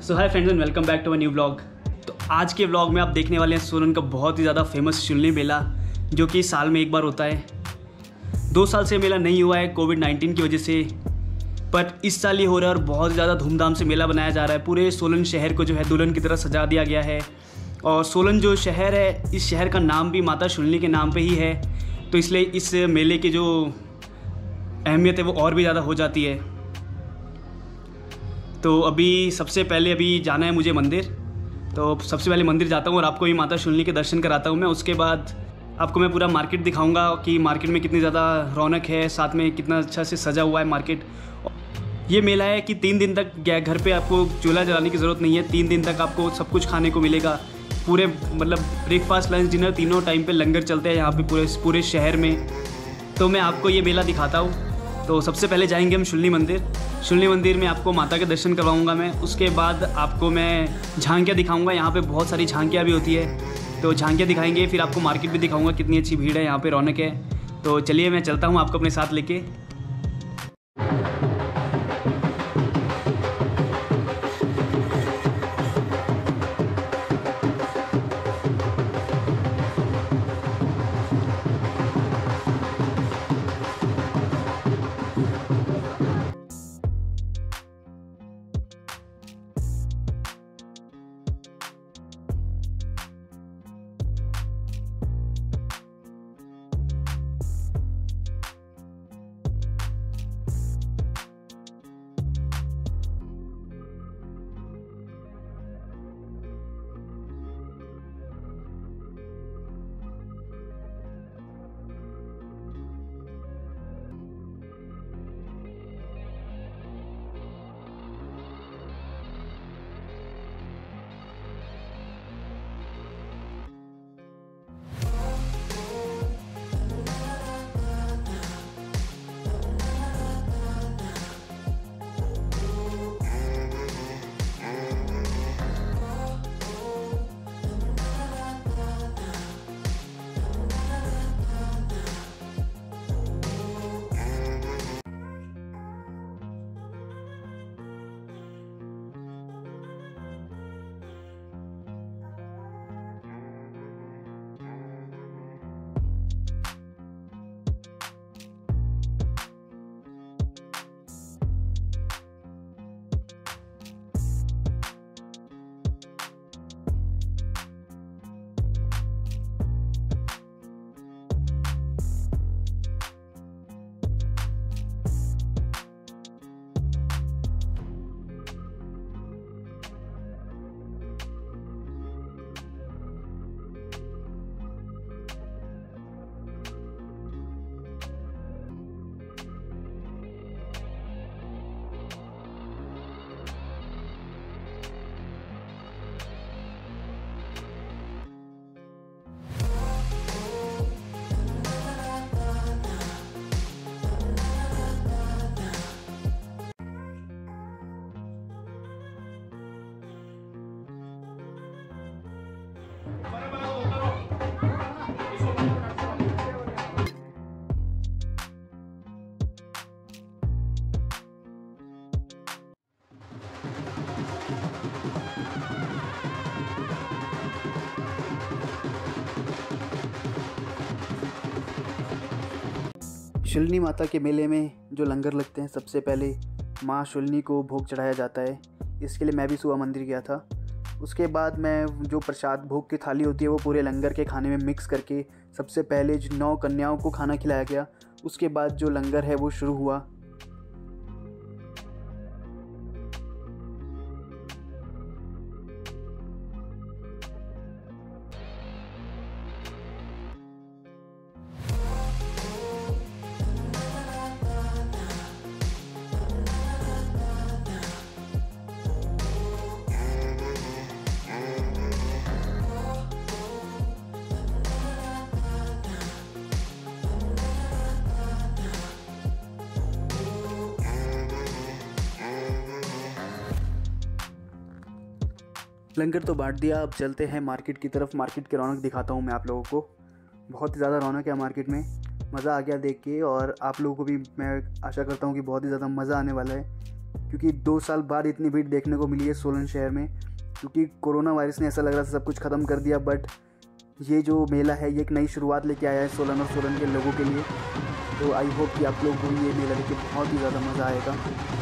So hi friends and welcome back to a new vlog. तो आज के vlog में आप देखने वाले हैं सोलन का बहुत ही ज़्यादा फेमस शुलनी मेला, जो कि साल में एक बार होता है। 2 साल से मेला नहीं हुआ है कोविड-19 की वजह से, पर इस साल ये हो रहा है और बहुत ज़्यादा धूमधाम से मेला बनाया जा रहा है। पूरे सोलन शहर को जो है दुल्हन की तरह सजा दिया गया है। और सोलन जो शहर है, इस शहर का नाम भी माता शुलनी के नाम पे ही है, तो इसलिए इस मेले की जो अहमियत है वो और भी ज़्यादा हो जाती है। तो अभी सबसे पहले जाना है मुझे मंदिर, तो सबसे पहले मंदिर जाता हूँ और आपको भी माता शुलनी के दर्शन कराता हूँ मैं। उसके बाद आपको मैं पूरा मार्केट दिखाऊंगा कि मार्केट में कितनी ज़्यादा रौनक है, साथ में कितना अच्छा से सजा हुआ है मार्केट। ये मेला है कि 3 दिन तक घर पे आपको चूल्हा जलाने की ज़रूरत नहीं है। 3 दिन तक आपको सब कुछ खाने को मिलेगा। पूरे ब्रेकफास्ट लंच डिनर तीनों टाइम पे लंगर चलते हैं यहाँ पे पूरे शहर में। तो मैं आपको ये मेला दिखाता हूँ। तो सबसे पहले जाएंगे हम शुलनी मंदिर। शुलनी मंदिर में आपको माता के दर्शन करवाऊंगा मैं। उसके बाद आपको मैं झांकियाँ दिखाऊंगा। यहाँ पे बहुत सारी झांकियाँ भी होती है, तो झांकियाँ दिखाएंगे। फिर आपको मार्केट भी दिखाऊंगा, कितनी अच्छी भीड़ है यहाँ पे, रौनक है। तो चलिए मैं चलता हूँ आपको अपने साथ लेके। शुलनी माता के मेले में जो लंगर लगते हैं, सबसे पहले माँ शुलनी को भोग चढ़ाया जाता है। इसके लिए मैं भी सुबह मंदिर गया था। उसके बाद मैं जो प्रसाद भोग की थाली होती है वो पूरे लंगर के खाने में मिक्स करके सबसे पहले 9 कन्याओं को खाना खिलाया गया। उसके बाद जो लंगर है वो शुरू हुआ। लंगर तो बांट दिया, अब चलते हैं मार्केट की तरफ। मार्केट की रौनक दिखाता हूँ मैं आप लोगों को। बहुत ही ज़्यादा रौनक है मार्केट में, मज़ा आ गया देख के। और आप लोगों को भी मैं आशा करता हूँ कि बहुत ही ज़्यादा मज़ा आने वाला है, क्योंकि 2 साल बाद इतनी भीड़ देखने को मिली है सोलन शहर में, क्योंकि कोरोना वायरस ने ऐसा लग रहा था सब कुछ ख़त्म कर दिया। बट ये जो मेला है ये एक नई शुरुआत लेके आया है सोलन और सोलन के लोगों के लिए। तो आई होप कि आप लोगों को ये मेला देख के बहुत ही ज़्यादा मज़ा आएगा।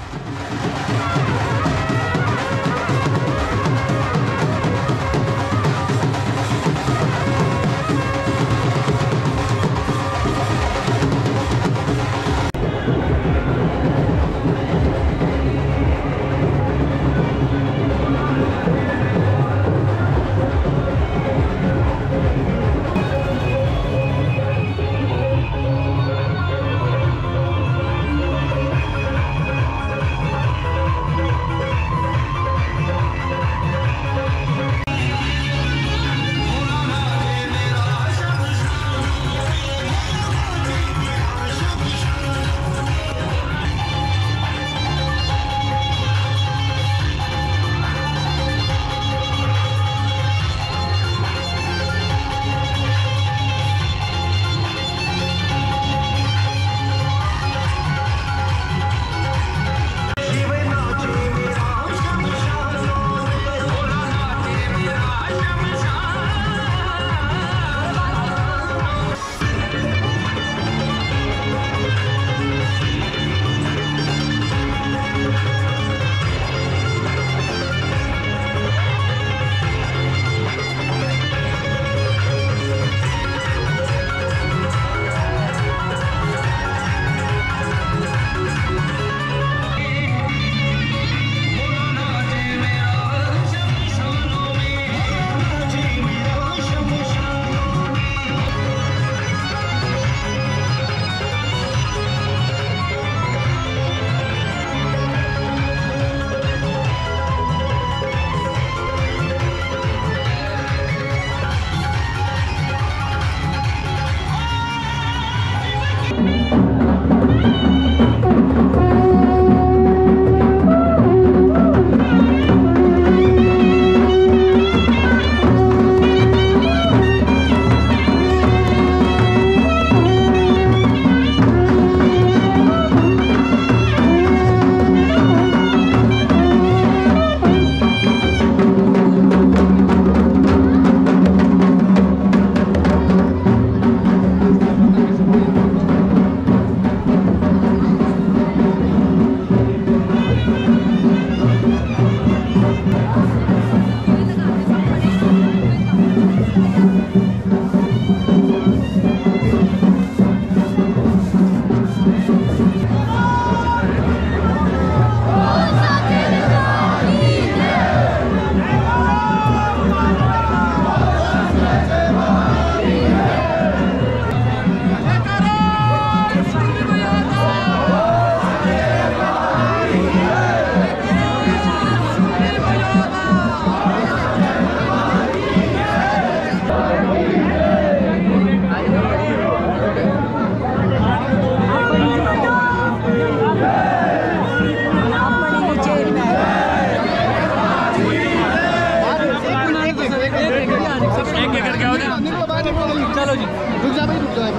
चलो जी रुक जा भाई रुक जा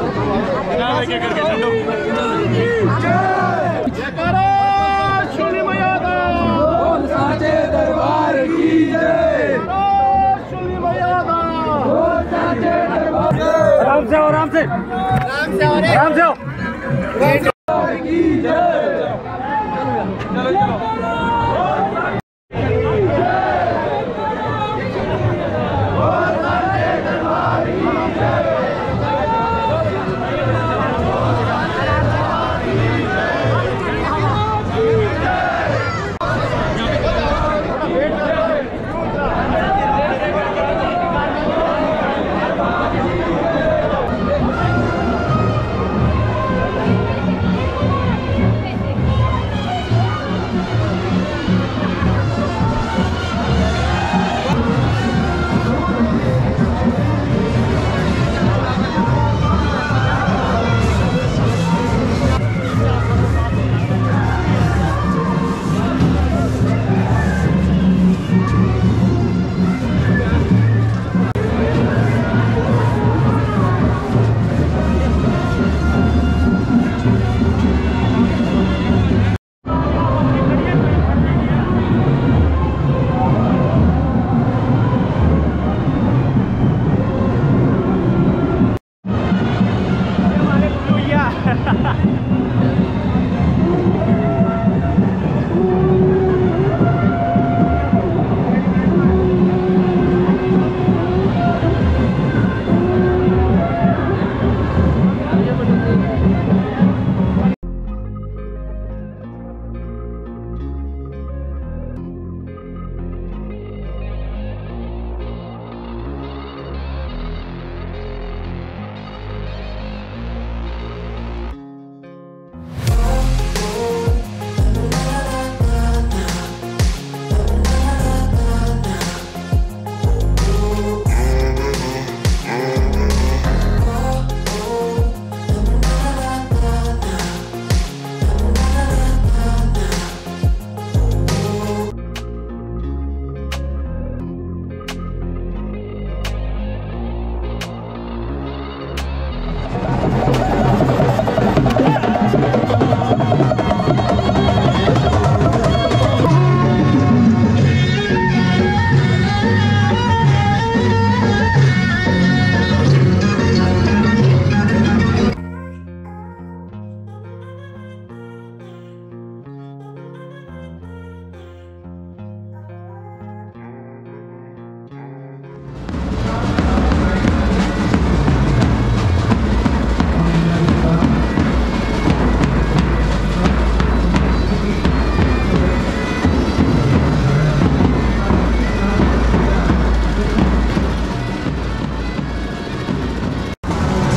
एक एक करके चलो जयकारा शोली मैया दा बोल साचे दरबार की जय शोली मैया दा बोल साचे दरबार आराम से आराम से आराम से की जय चलो चलो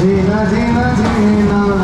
जीना जीना जीना